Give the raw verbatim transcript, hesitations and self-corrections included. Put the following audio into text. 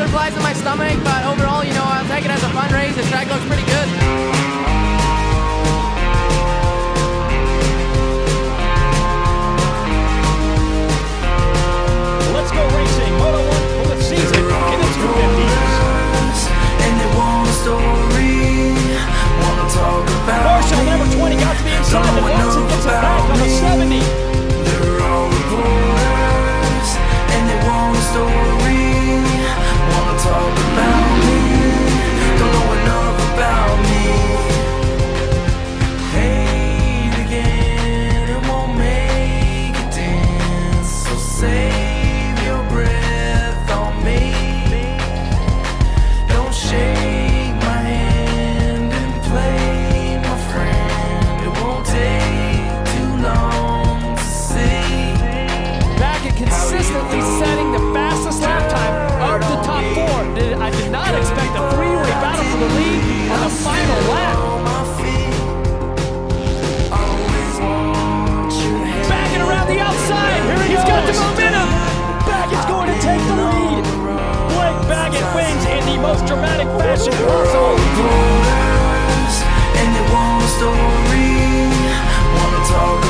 butterflies in my stomach, but overall, you know, I'll take it as a fun race. The track looks pretty good. Let's go racing. Moto one for the season in the two fifties. And they want a story, wanna talk about Marshall, number twenty, got to be inside, and Watson gets it back on the seventy. They're all reporters, and they want a story, wanna talk about me, don't know enough about me. Hate again, it won't make a dance, so save your breath on me. Don't shake my hand and play my friend, it won't take too long to see. Baggett consistently setting the fastest lap time of the top four. I did not expect a three-way battle for the lead on the final lap. Baggett around the outside. Here he He's goes. got the momentum. Baggett's going to take the lead. Blake Baggett wins in the most dramatic fashion possible. And they want a story, wanna talk